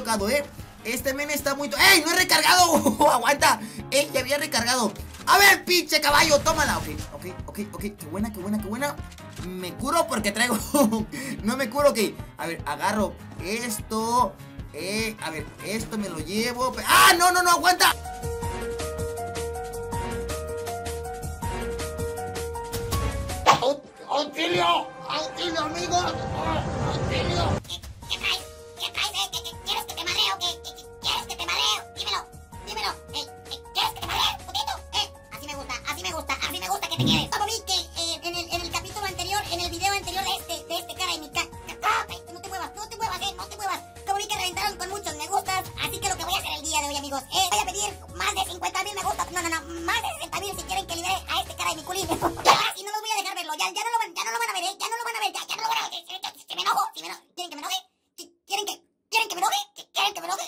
tocado, Este men está muy... ¡Ey! ¡No he recargado! ¡Aguanta! Ya había recargado. A ver, pinche caballo, tómala. Ok. Qué buena. Me curo porque traigo... No me curo, ok. A ver, agarro esto. A ver, esto me lo llevo. ¡Ah! No, aguanta. ¡Auxilio! ¡Auxilio, amigos! ¡Auxilio! ¿Qué traes? ¿Quieres que te mareo? ¿Quieres que te mareo? Dímelo. ¿Quieres que te maree, putito? Así me gusta que te quedes. Como vi que en el capítulo anterior, en el video anterior de este cara de mi cara. No te muevas. Como vi que reventaron con muchos me gustas, así que lo que voy a hacer el día de hoy, amigos, voy a pedir más de 50,000 me gustas. No, más de 60,000 si quieren que libere a este cara de mi culín. Y no los voy a dejar verlo, ya no lo van a ver, ya no lo van a ver. Si me enojo, ¿quieren que me enoje? ¿Quieren que me enoje?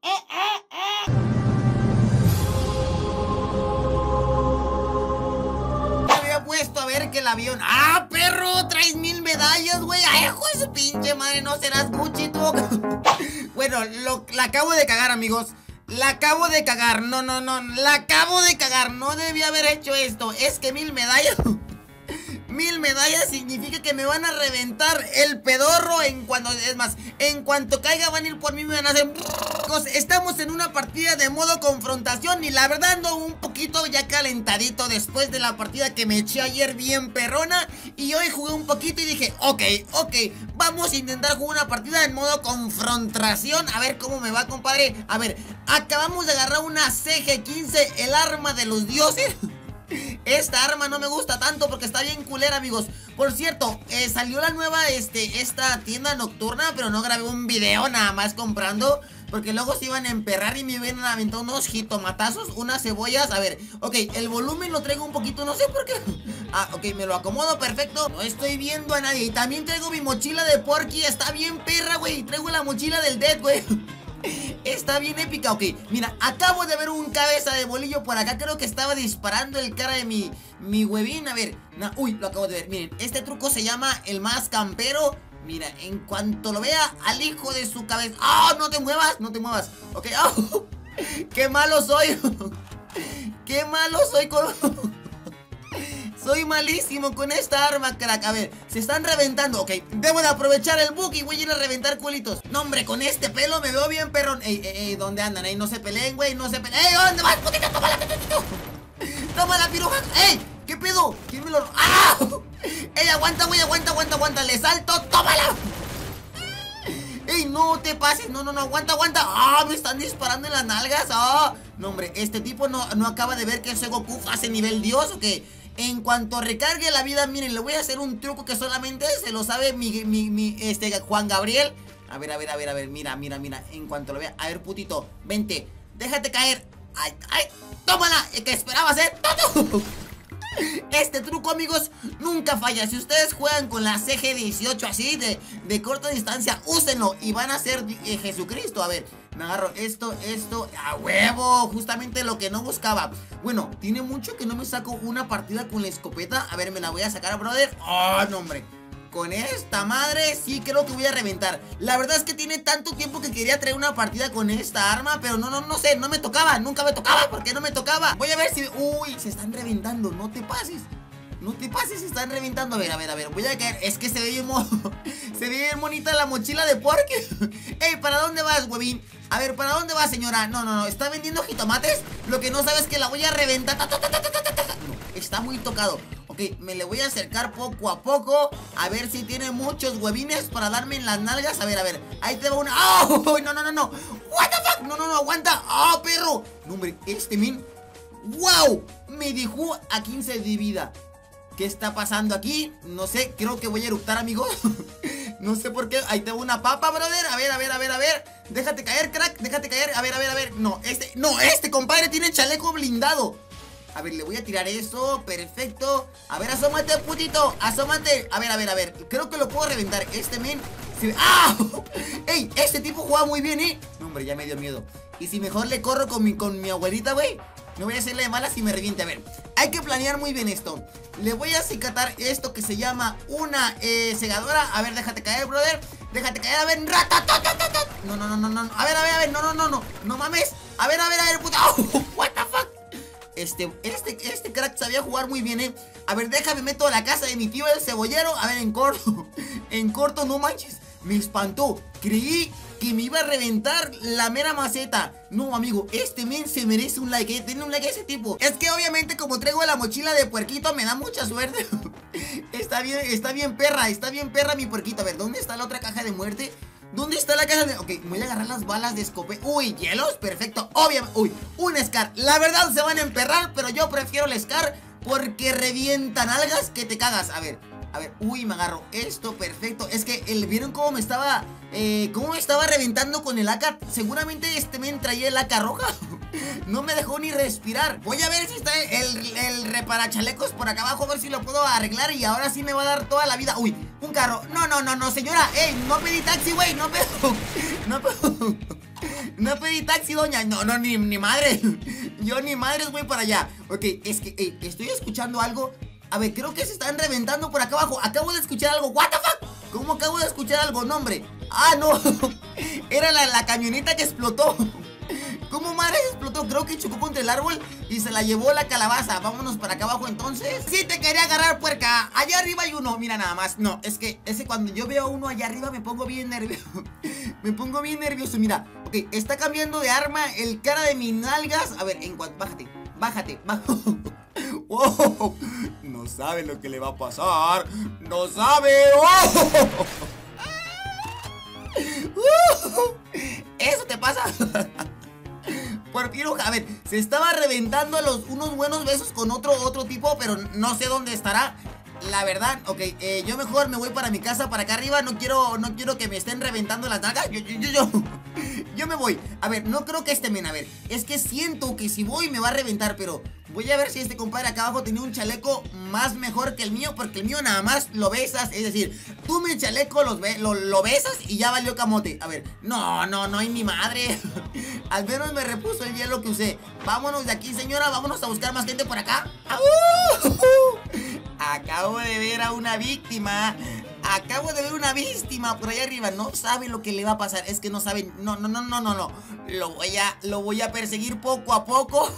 Me había puesto a ver que el avión... ¡Ah, perro! Traes 1000 medallas, güey. ¡Ay, hijo de su pinche madre! No serás Gucci, tú. Bueno, la acabo de cagar, amigos. La acabo de cagar. No. La acabo de cagar. No debía haber hecho esto. Es que 1000 medallas... 1000 medallas significa que me van a reventar el pedorro en cuanto... Es más, en cuanto caiga van a ir por mí, me van a hacer... Estamos en una partida de modo confrontación y la verdad ando un poquito ya calentadito después de la partida que me eché ayer bien perrona. Y hoy jugué un poquito y dije, ok, vamos a intentar jugar una partida en modo confrontación. A ver cómo me va, compadre. A ver, acabamos de agarrar una CG-15, el arma de los dioses. Esta arma no me gusta tanto porque está bien culera, amigos. Por cierto, salió la nueva, esta tienda nocturna, pero no grabé un video nada más comprando, porque luego se iban a emperrar y me iban a aventar unos jitomatazos, unas cebollas. A ver, ok, el volumen lo traigo un poquito, no sé por qué. Ah, ok, me lo acomodo perfecto. No estoy viendo a nadie. Y también traigo mi mochila de Porky, está bien perra, güey. Traigo la mochila del Dead, güey. Está bien épica, ok. Mira, acabo de ver un cabeza de bolillo por acá. Creo que estaba disparando el cara de mi huevín. A ver, uy, lo acabo de ver. Miren, este truco se llama el más campero. Mira, en cuanto lo vea al hijo de su cabeza. ¡Ah! No te muevas, ok, oh, qué malo soy. Qué malo soy con... Soy malísimo con esta arma, crack. A ver, se están reventando, ok. Debo de aprovechar el bug y voy a ir a reventar culitos. No, hombre, con este pelo me veo bien perrón. Ey, ¿dónde andan? No se peleen, güey, no se peleen. Ey, ¿dónde vas, putita? Tómala, putito. Tómala, piruja. Ey, ¿qué pedo? ¿Quién me lo...? ¡Ah! Ey, aguanta, güey, aguanta. Le salto, tómala. Ey, no te pases, no, aguanta. Ah, me están disparando en las nalgas. Ah, no, hombre, este tipo no acaba de ver que soy Goku hace nivel Dios, ¿o qué? En cuanto recargue la vida, miren, le voy a hacer un truco que solamente se lo sabe Juan Gabriel. A ver, mira. En cuanto lo vea, a ver, putito, vente, déjate caer. Ay, tómala, ¿qué esperabas, Este truco, amigos, nunca falla. Si ustedes juegan con la CG-18 así de corta distancia, úsenlo y van a ser Jesucristo. A ver, me agarro esto, a huevo, justamente lo que no buscaba. Bueno, tiene mucho que no me saco una partida con la escopeta. A ver, me la voy a sacar, brother. Oh, no, hombre, con esta madre sí creo que voy a reventar. La verdad es que tiene tanto tiempo que quería traer una partida con esta arma, pero no sé, no me tocaba, nunca me tocaba. ¿Por qué no me tocaba? Voy a ver si... Uy, se están reventando, no te pases, se están reventando. A ver, voy a caer. Es que se ve bien se ve bien bonita la mochila de Porky. Ey, ¿para dónde vas, huevín? A ver, ¿para dónde vas, señora? No, ¿está vendiendo jitomates? Lo que no sabes es que la voy a reventar. No, está muy tocado. Ok, me le voy a acercar poco a poco, a ver si tiene muchos huevines para darme en las nalgas. A ver, ahí te va una. ¡Oh! No. What the fuck, no, aguanta. ¡Oh, perro! No, hombre, min. ¡Wow! Me dejó a 15 de vida. ¿Qué está pasando aquí? No sé, creo que voy a eructar, amigos. No sé por qué. Ahí tengo una papa, brother. A ver. Déjate caer, crack, déjate caer. A ver. No, este compadre tiene chaleco blindado. A ver, le voy a tirar eso, perfecto. A ver, asómate, putito, asómate. A ver, creo que lo puedo reventar. Men ¡ah! ¡Ey! Este tipo juega muy bien, No, hombre, ya me dio miedo. Y si mejor le corro con mi abuelita, güey, no voy a hacerle de malas y me reviente. A ver, hay que planear muy bien esto. Le voy a acicatar esto que se llama una segadora. A ver, déjate caer, brother. Déjate caer, a ver. No, no, no, no, no. A ver, no. No mames. A ver, puta. What the fuck. Este crack sabía jugar muy bien, A ver, déjame meto a la casa de mi tío el cebollero. A ver, en corto. En corto, no manches. Me espantó. Creí que me iba a reventar la mera maceta. No, amigo, este men se merece un like, Denle un like a ese tipo. Es que obviamente como traigo la mochila de puerquito, me da mucha suerte. Está bien perra mi puerquito. A ver, ¿dónde está la otra caja de muerte? ¿Dónde está la caja de...? Ok, voy a agarrar las balas de escopeta. Uy, hielos, perfecto. Obviamente, uy, un Scar. La verdad se van a emperrar, pero yo prefiero el Scar porque revientan algas que te cagas. A ver, uy, me agarro esto, perfecto. Es que, ¿vieron cómo me estaba reventando con el AK? Seguramente este men traía el AK roja. No me dejó ni respirar. Voy a ver si está el reparachalecos por acá abajo, a ver si lo puedo arreglar. Y ahora sí me va a dar toda la vida. Uy, un carro. No, señora. Ey, no pedí taxi, güey. No pedí taxi, doña. No, ni madre. Yo ni madres voy para allá. Ok, es que estoy escuchando algo. A ver, creo que se están reventando por acá abajo. Acabo de escuchar algo. What the fuck. ¿Cómo acabo de escuchar algo? No, hombre. Ah, no. Era la camioneta que explotó. ¿Cómo madre explotó? Creo que chocó contra el árbol y se la llevó la calabaza. Vámonos para acá abajo entonces. Sí te quería agarrar, puerca. Allá arriba hay uno, mira nada más. No, es que cuando yo veo a uno allá arriba me pongo bien nervioso. Me pongo bien nervioso, mira. Ok, está cambiando de arma el cara de mis nalgas. A ver, en cuanto... Bájate. Oh, no sabe lo que le va a pasar. No sabe. Eso te pasa por piruja. A ver, se estaba reventando unos buenos besos con otro tipo, pero no sé dónde estará. La verdad, ok, yo mejor me voy para mi casa, para acá arriba. No quiero que me estén reventando las nalgas. Yo me voy. A ver, no creo que men, a ver, es que siento que si voy me va a reventar, pero voy a ver si este compadre acá abajo tenía un chaleco más mejor que el mío, porque el mío nada más lo besas. Es decir, tú mi chaleco lo besas y ya valió camote. A ver, no hay ni madre. Al menos me repuso el hielo que usé. Vámonos de aquí, señora, vámonos a buscar más gente por acá. Acabo de ver a una víctima. Por allá arriba. No sabe lo que le va a pasar. Es que no saben. No. Lo voy a perseguir poco a poco.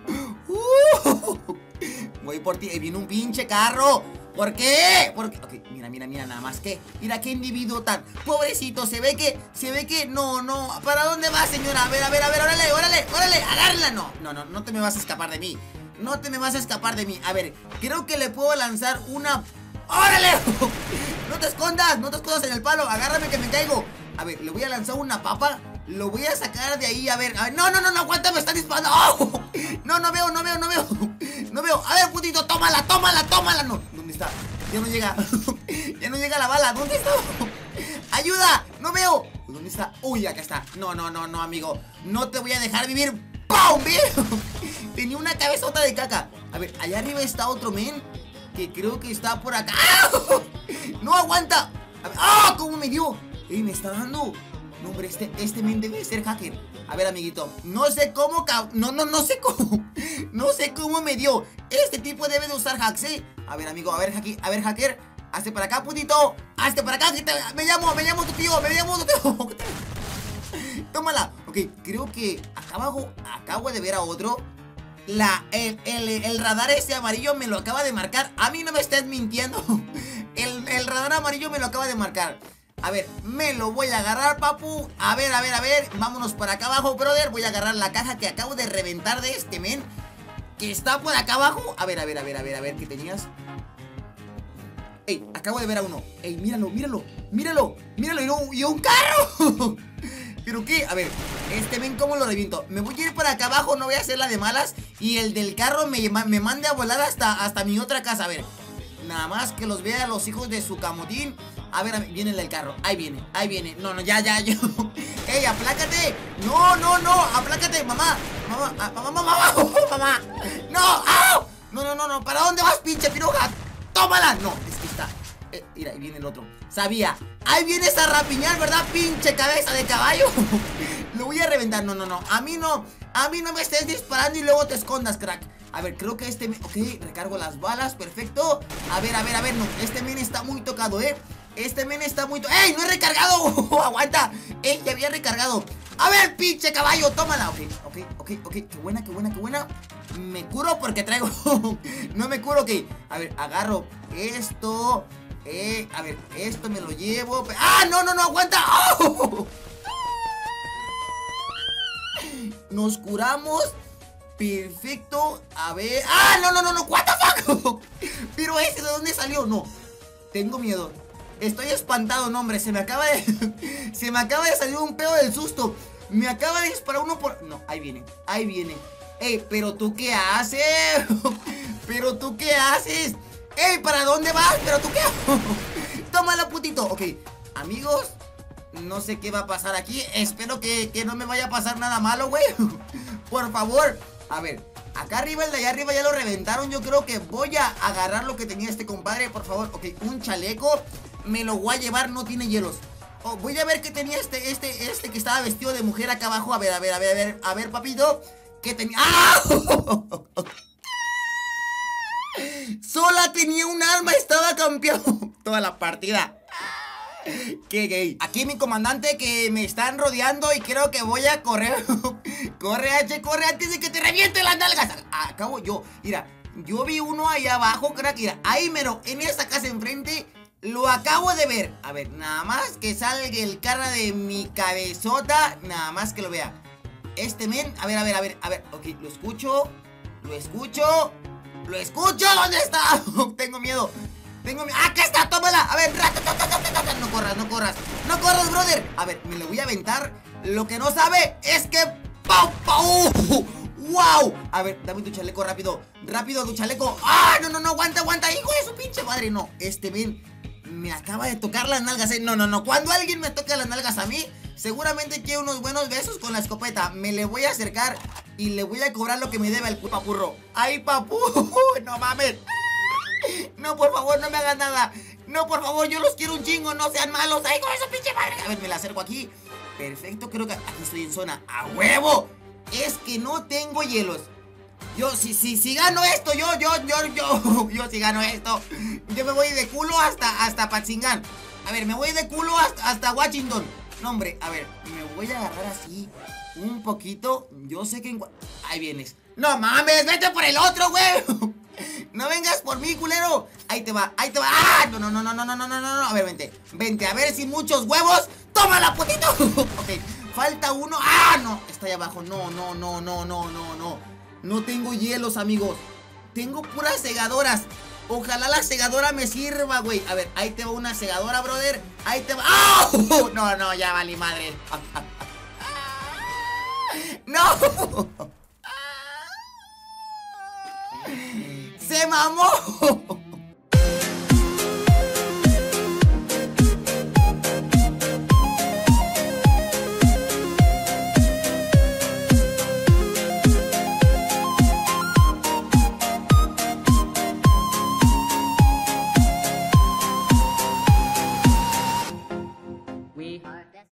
Voy por ti. Viene un pinche carro. ¿Por qué? Porque... Ok, mira, nada más que... Mira qué individuo tan... Pobrecito, se ve que... No. ¿Para dónde va, señora? A ver, órale, agárrala. No te me vas a escapar de mí. A ver, creo que le puedo lanzar una... ¡Órale! No te escondas en el palo. Agárrame que me caigo. A ver, le voy a lanzar una papa. Lo voy a sacar de ahí, a ver. No, aguanta, me están disparando. ¡Oh! No veo. A ver, putito, tómala. No, ¿dónde está? Ya no llega la bala. ¿Dónde está? ¡Ayuda! No veo. ¿Dónde está? Uy, acá está. No, amigo. No te voy a dejar vivir. ¡Pum! Tenía una cabezota de caca. A ver, allá arriba está otro men que creo que está por acá. ¡Ah! ¡No aguanta! A ver, ¡ah! ¿Cómo me dio? Me está dando. No, hombre, este men debe ser hacker. A ver, amiguito, no sé cómo. No sé cómo me dio. Este tipo debe de usar hacks, A ver, amigo, a ver, hacker. Hazte para acá, putito. Hazte para acá, me llamo tu tío. Tómala. Ok, creo que acá abajo acabo de ver a otro. El radar ese amarillo me lo acaba de marcar. A mí no me estés mintiendo. El radar amarillo me lo acaba de marcar. A ver, me lo voy a agarrar, papu. A ver. Vámonos para acá abajo, brother. Voy a agarrar la caja que acabo de reventar de este men que está por acá abajo. A ver, ¿qué tenías? Ey, acabo de ver a uno. Ey, míralo. Y un carro. ¿Pero qué? A ver, men, ¿cómo lo reviento? Me voy a ir para acá abajo, no voy a hacer la de malas. Y el del carro me mande a volar hasta mi otra casa. A ver, nada más que los vea los hijos de su camotín. A ver, viene el del carro. Ahí viene. No, ya. ¡Ey, aplácate! No, aplácate, mamá. No, ¡au! No. ¿Para dónde vas, pinche piruja? ¡Tómala! No, es que está... mira, ahí viene el otro. Sabía. Ahí viene esa rapiñal, ¿verdad? Pinche cabeza de caballo. Lo voy a reventar. No. A mí no me estés disparando y luego te escondas, crack. A ver, creo que ok, recargo las balas, perfecto. A ver, no, este men está muy tocado, Este men está muy... ¡Ey! ¡No he recargado! ¡Aguanta! ¡Ey! Ya había recargado. A ver, pinche caballo, tómala. Ok. Qué buena. Me curo porque traigo... No me curo, ok. A ver, agarro esto. A ver, esto me lo llevo. ¡Ah! No, aguanta. ¡Oh! Nos curamos. Perfecto. A ver. ¡Ah! No. What the fuck. Pero ese, ¿de dónde salió? No. Tengo miedo. Estoy espantado, no, hombre. Se me acaba de salir un pedo del susto. Me acaba de disparar uno por... No, ahí viene. Ey, ¿pero tú qué haces? Ey, ¿para dónde vas? ¿Pero tú qué? Tómala, putito. Ok, amigos, no sé qué va a pasar aquí. Espero que no me vaya a pasar nada malo, güey. Por favor. A ver, acá arriba, el de allá arriba ya lo reventaron. Yo creo que voy a agarrar lo que tenía este compadre, por favor. Ok, un chaleco. Me lo voy a llevar, no tiene hielos. Oh, voy a ver qué tenía este que estaba vestido de mujer acá abajo. A ver, papito. ¿Qué tenía? ¡Ah! Sola tenía un arma, estaba campeón toda la partida. Qué gay. Aquí mi comandante que me están rodeando y creo que voy a correr. Corre, H, corre antes de que te reviente las nalgas. Acabo yo. Mira, yo vi uno ahí abajo, crack. Mira, ahí mero, en esa casa enfrente. Lo acabo de ver. A ver, nada más que salga el cara de mi cabezota. Nada más que lo vea. Este men, a ver. Ok, lo escucho. ¿Dónde está? Tengo miedo. ¡Acá está! ¡Tómala! A ver, no corras, brother. A ver, me lo voy a aventar. Lo que no sabe es que... ¡Pau! ¡Wow! A ver, dame tu chaleco rápido, tu chaleco. ¡Ah! No, aguanta, hijo de su pinche madre. No, este men me acaba de tocar las nalgas, No, cuando alguien me toca las nalgas a mí, seguramente quiere unos buenos besos con la escopeta. Me le voy a acercar y le voy a cobrar lo que me debe al papurro. ¡Ay, papu! ¡No mames! No, por favor, no me hagan nada. No, por favor, yo los quiero un chingo. No sean malos. ¡Ay, con esa pinche madre! A ver, me la acerco aquí. Perfecto, creo que aquí estoy en zona. ¡A huevo! Es que no tengo hielos. Yo, si gano esto, yo si gano esto, yo me voy de culo hasta Patzingán. A ver, me voy de culo hasta Washington. No, hombre, a ver, me voy a agarrar así un poquito. Yo sé que ahí vienes. No mames, vete por el otro, güey. No vengas por mí, culero. Ahí te va. ¡Ah! No. A ver, vente, a ver si muchos huevos. ¡Tómala, putito! Ok, falta uno. ¡Ah, no! Está ahí abajo. No. No tengo hielos, amigos. Tengo puras segadoras. Ojalá la segadora me sirva, güey. A ver, ahí te va una segadora, brother. Ahí te va. ¡Oh! No, ya valí madre. ¡No! ¡Se mamó!